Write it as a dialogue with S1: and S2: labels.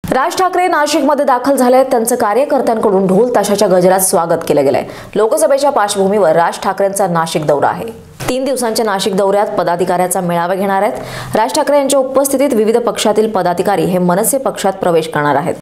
S1: राज ठाकरे नाशिकमध्ये दाखल झाले आहेत। त्यांचं कार्यकर्त्यांकडून ढोल ताशाच्या गजरात स्वागत केलं गेलंय। लोकसभेच्या पार्श्वभूमीवर राज ठाकरेंचा नाशिक दौरा आहे। 3 दिवसांच्या नाशिक दौऱ्यात पदाधिकाऱ्यांचा मेळावा घेणार आहेत। राज ठाकरे यांच्या उपस्थितीत विविध पक्षातील पदाधिकारी हे मनसे पक्षात प्रवेश करणार आहेत।